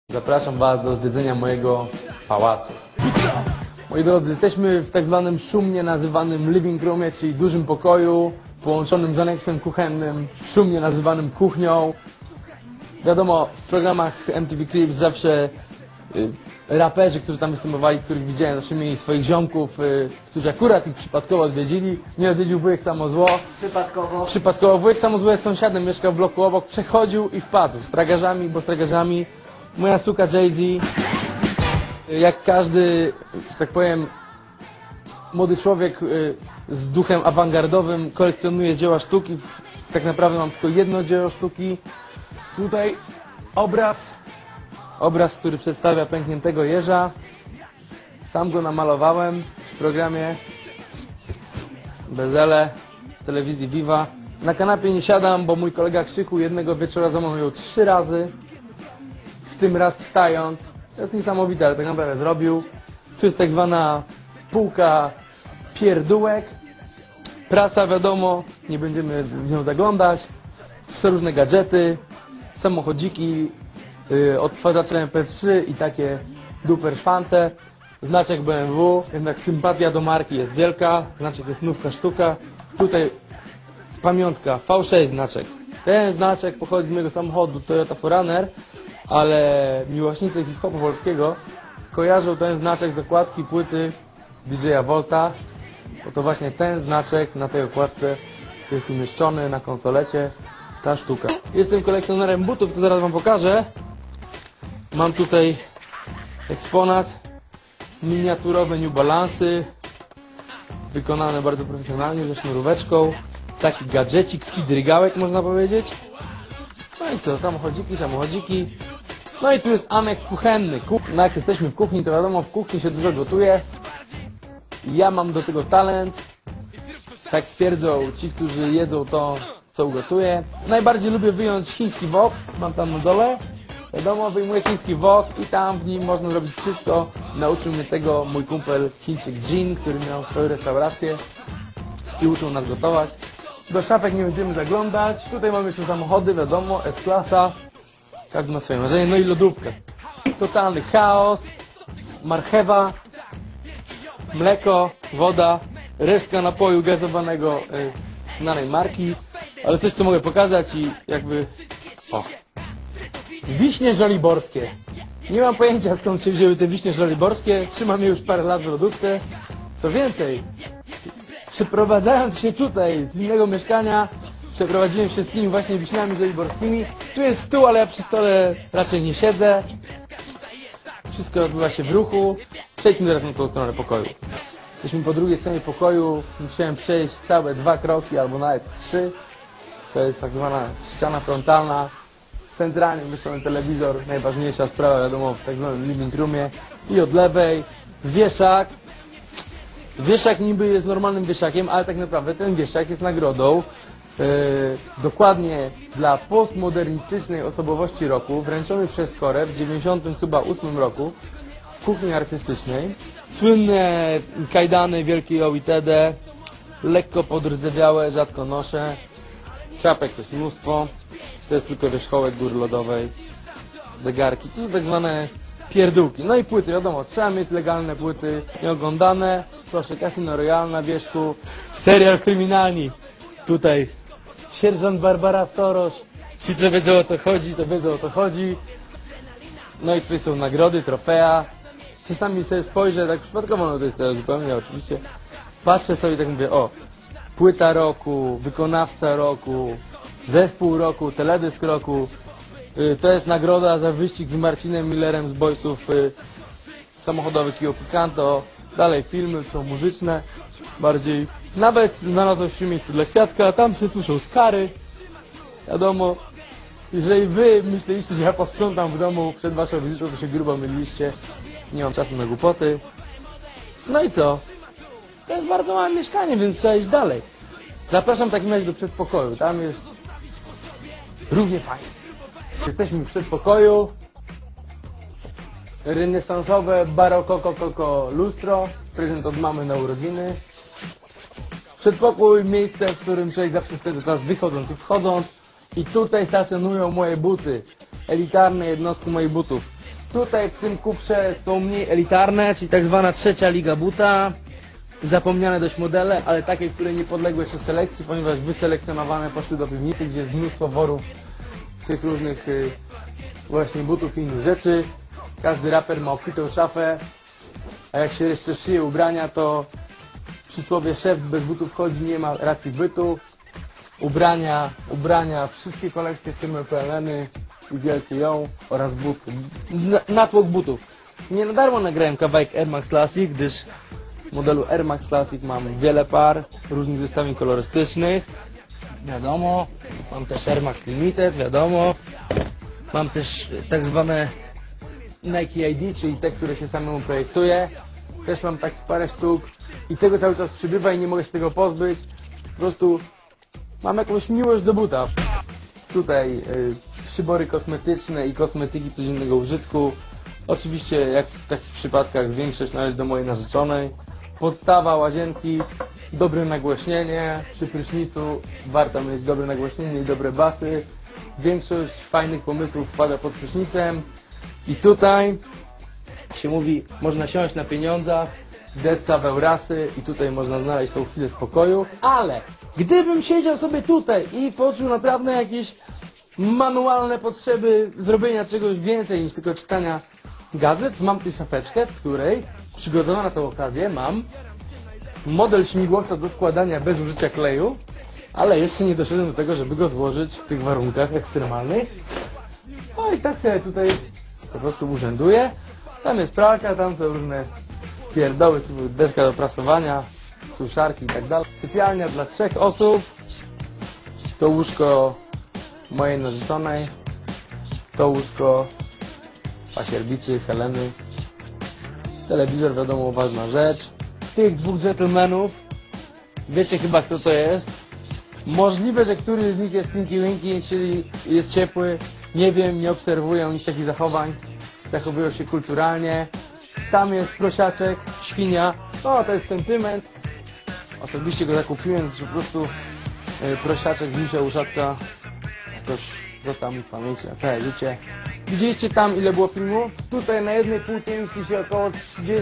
Zapraszam Was do zwiedzenia mojego pałacu. Moi drodzy, jesteśmy w tak zwanym szumnie nazywanym living roomie, czyli dużym pokoju połączonym z aneksem kuchennym, szumnie nazywanym kuchnią. Wiadomo, w programach MTV Cribs zawsze raperzy, którzy tam występowali, których widziałem, zawsze mieli swoich ziomków, którzy akurat ich przypadkowo odwiedzili. Nie odwiedził wujek Samozło. Przypadkowo. Wujek Samozło jest sąsiadem, mieszkał w bloku obok, przechodził i wpadł z tragarzami, bo z tragarzami. Moja suka Jay-Z, jak każdy, że tak powiem, młody człowiek z duchem awangardowym kolekcjonuje dzieła sztuki. Tak naprawdę mam tylko jedno dzieło sztuki. Tutaj obraz, który przedstawia pękniętego jeża. Sam go namalowałem w programie Bezele w telewizji Viva. Na kanapie nie siadam, bo mój kolega Krzyku jednego wieczora zamawiał 3 razy. W tym raz wstając. To jest niesamowite, ale tak naprawdę zrobił. Tu jest tak zwana półka pierdółek. Prasa, wiadomo, nie będziemy w nią zaglądać. Są różne gadżety, samochodziki, odtwarzacze MP3 i takie duper szwance. Znaczek BMW, jednak sympatia do marki jest wielka. Znaczek jest nówka sztuka. Tutaj pamiątka, V6 znaczek. Ten znaczek pochodzi z mojego samochodu Toyota 4Runner, ale miłośnicy hip-hopu polskiego kojarzą ten znaczek z okładki płyty DJ-a Volta. Bo to właśnie ten znaczek na tej okładce jest umieszczony na konsolecie, ta sztuka. Jestem kolekcjonerem butów, to zaraz Wam pokażę. Mam tutaj eksponat, miniaturowe New Balance'y, wykonane bardzo profesjonalnie, ze sznuróweczką. Taki gadżecik, fidrygałek można powiedzieć. No i co, samochodziki. No i tu jest aneks kuchenny. No jak jesteśmy w kuchni, to wiadomo, w kuchni się dużo gotuje. Ja mam do tego talent. Tak twierdzą ci, którzy jedzą to, co ugotuję. Najbardziej lubię wyjąć chiński wok. Mam tam na dole. Wiadomo, wyjmuję chiński wok i tam w nim można zrobić wszystko. Nauczył mnie tego mój kumpel Chińczyk Jin, który miał swoją restaurację i uczył nas gotować. Do szafek nie będziemy zaglądać. Tutaj mamy jeszcze samochody, wiadomo, S-klasa. Każdy ma swoje marzenie. No i lodówkę. Totalny chaos. Marchewa, mleko, woda, resztka napoju gazowanego znanej marki. Ale coś, co mogę pokazać i jakby... O! Wiśnie żoliborskie. Nie mam pojęcia, skąd się wzięły te wiśnie żoliborskie. Trzymam je już parę lat w lodówce. Co więcej, przeprowadzając się tutaj z innego mieszkania, przeprowadziłem się z tymi właśnie wiśniami żoliborskimi. Tu jest stół, ale ja przy stole raczej nie siedzę. Wszystko odbywa się w ruchu. Przejdźmy teraz na tą stronę pokoju. Jesteśmy po drugiej stronie pokoju. Musiałem przejść całe 2 kroki, albo nawet 3. To jest tak zwana ściana frontalna. Centralnie wysoki telewizor, najważniejsza sprawa, wiadomo, w tak zwanym living roomie. I od lewej wieszak. Wieszak niby jest normalnym wieszakiem, ale tak naprawdę ten wieszak jest nagrodą dokładnie dla postmodernistycznej osobowości roku, wręczony przez Korę w 98 roku w kuchni artystycznej. Słynne kajdany wielkiej OITD, lekko podrdzewiałe, rzadko noszę. Czapek jest mnóstwo, to jest tylko wierzchołek góry lodowej. Zegarki, to są tak zwane pierdółki. No i płyty, wiadomo, trzeba mieć legalne płyty, nieoglądane. Proszę, Casino Royale na wierzchu, serial kryminalni. Tutaj sierżant Barbara Storosz. Ci, co wiedzą o co chodzi, to wiedzą o co chodzi. No i tutaj są nagrody, trofea. Czasami sobie spojrzę, tak przypadkowo, no to jest to zupełnie oczywiście. Patrzę sobie i tak mówię, o, płyta roku, wykonawca roku, zespół roku, teledysk roku. To jest nagroda za wyścig z Marcinem Millerem z Boysów samochodowych Kio Picanto. Dalej filmy są muzyczne, bardziej. Nawet znalazło się miejsce dla Kwiatka, tam się słyszą skary. Wiadomo, jeżeli wy myśleliście, że ja posprzątam w domu przed waszą wizytą, to się grubo myliliście. Nie mam czasu na głupoty. No i co? To jest bardzo małe mieszkanie, więc trzeba iść dalej. Zapraszam w takim razie do przedpokoju, tam jest równie fajnie. Jesteśmy w przedpokoju. Renesansowe, barokoko lustro. Prezent od mamy na urodziny. Przedpokój, miejsce, w którym człowiek zawsze spędza czas wychodząc i wchodząc. I tutaj stacjonują moje buty. Elitarne jednostki moich butów. Tutaj w tym kuprze są mniej elitarne, czyli tak zwana trzecia liga buta. Zapomniane dość modele, ale takie, które nie podległy jeszcze selekcji, ponieważ wyselekcjonowane poszły do piwnicy, gdzie jest mnóstwo worów tych różnych właśnie butów i innych rzeczy. Każdy raper ma obfitą szafę, a jak się jeszcze szyje ubrania, to przysłowie szef bez butów chodzi, nie ma racji bytu. Ubrania, wszystkie kolekcje firmy PLN-y i wielkie ją oraz buty. Natłok butów. Nie na darmo nagrałem kawałek Air Max Classic, gdyż modelu Air Max Classic mam wiele par, różnych zestawień kolorystycznych. Wiadomo, mam też Air Max Limited, wiadomo. Mam też tak zwane Nike ID, czyli te, które się samemu projektuje. Też mam takich parę sztuk i tego cały czas przybywa i nie mogę się tego pozbyć. Po prostu mam jakąś miłość do buta. Tutaj przybory kosmetyczne i kosmetyki codziennego użytku. Oczywiście, jak w takich przypadkach, większość należy do mojej narzeczonej. Podstawa, łazienki, dobre nagłośnienie. Przy prysznicu warto mieć dobre nagłośnienie i dobre basy. Większość fajnych pomysłów wpada pod prysznicem. I tutaj się mówi, można siąść na pieniądzach, deska Weurasy i tutaj można znaleźć tą chwilę spokoju. Ale gdybym siedział sobie tutaj i poczuł naprawdę jakieś manualne potrzeby zrobienia czegoś więcej niż tylko czytania gazet, mam tu szafeczkę, w której przygotowana na tę okazję mam model śmigłowca do składania bez użycia kleju, ale jeszcze nie doszedłem do tego, żeby go złożyć w tych warunkach ekstremalnych. No i tak sobie tutaj po prostu urzęduję. Tam jest pralka, tam są różne pierdoły, tu deska do prasowania, suszarki i tak dalej. Sypialnia dla 3 osób. To łóżko mojej narzeczonej. To łóżko pasierbicy, Heleny. Telewizor, wiadomo, ważna rzecz. Tych dwóch gentlemanów, wiecie chyba, kto to jest. Możliwe, że któryś z nich jest Tinky Winky, czyli jest ciepły. Nie wiem, nie obserwuję u nich takich zachowań. Zachowują się kulturalnie. Tam jest prosiaczek, świnia. O, to jest sentyment. Osobiście go zakupiłem, że po prostu prosiaczek z misia uszatka jakoś został mi w pamięci na całe życie. Widzieliście tam, ile było filmów? Tutaj na jednej półce mieści się około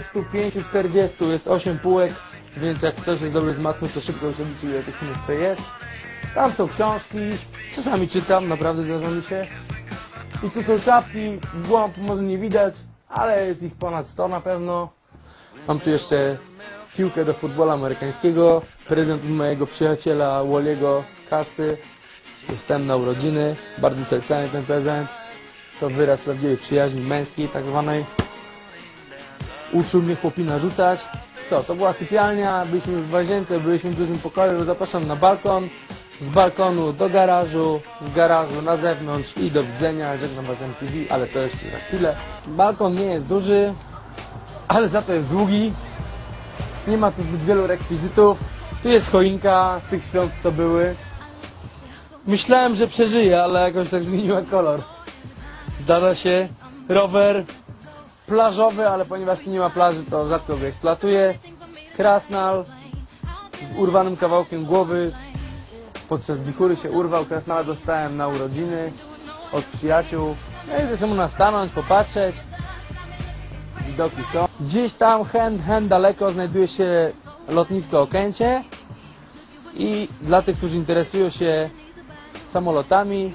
35-40. Jest 8 półek, więc jak ktoś jest dobry z matmy, to szybko się liczy, ile tych filmów tutaj jest. Tam są książki. Czasami czytam, naprawdę zdarza mi się. I tu są czapki, w głąb może nie widać, ale jest ich ponad 100 na pewno. Mam tu jeszcze piłkę do futbolu amerykańskiego, prezent od mojego przyjaciela Wally'ego Kasty. Dostałem na urodziny, bardzo sercany ten prezent. To wyraz prawdziwej przyjaźni męskiej, tak zwanej. Uczył mnie chłopina rzucać. Co, to była sypialnia, byliśmy w łazience, byliśmy w dużym pokoju, zapraszam na balkon. Z balkonu do garażu, z garażu na zewnątrz i do widzenia. Żegnam was MTV, ale to jeszcze za chwilę. Balkon nie jest duży, ale za to jest długi. Nie ma tu zbyt wielu rekwizytów. Tu jest choinka z tych świąt, co były. Myślałem, że przeżyję, ale jakoś tak zmieniła kolor. Zdarza się. Rower plażowy, ale ponieważ tu nie ma plaży, to rzadko go eksploatuję. Krasnal z urwanym kawałkiem głowy. Podczas wichury się urwał, krasnala dostałem na urodziny od przyjaciół. Ja idę sobie na stanąć, popatrzeć. Widoki są. Gdzieś tam, hen daleko, znajduje się lotnisko Okęcie. I dla tych, którzy interesują się samolotami,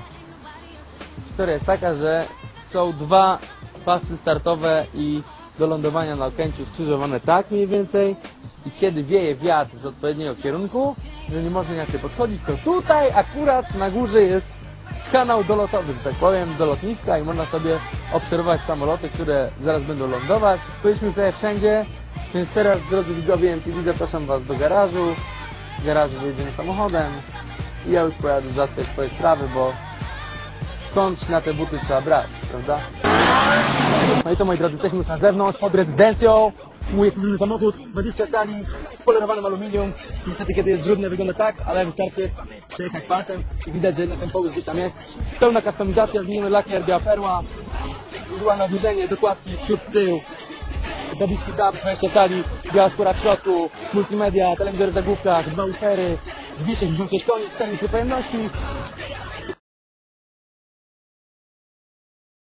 historia jest taka, że są 2 pasy startowe i do lądowania na Okęciu skrzyżowane tak mniej więcej. I kiedy wieje wiatr z odpowiedniego kierunku, że nie można inaczej podchodzić, to tutaj akurat na górze jest kanał dolotowy, że tak powiem, do lotniska i można sobie obserwować samoloty, które zaraz będą lądować. Byliśmy tutaj wszędzie, więc teraz, drodzy widzowie MTV, zapraszam was do garażu. W garażu wyjedziemy samochodem i ja już pojadę załatwiać swoje sprawy, bo skądś na te buty trzeba brać, prawda? No i co, moi drodzy, jesteśmy już na zewnątrz, pod rezydencją. Mój jest jedyny samochód, 20 cali, z polerowanym aluminium. Niestety, kiedy jest brudne, wygląda tak, ale wystarczy przejechać palcem i widać, że ten połóż gdzieś tam jest. Pełna kustomizacja, zmieniony lakier, biała perła, dualne obniżenie, dokładki przód, tył, dobiczki tab, 20 cali, biała skóra w środku, multimedia, telewizor w zagłówkach, 2 ufery, 266 koni, 4 litry pojemności,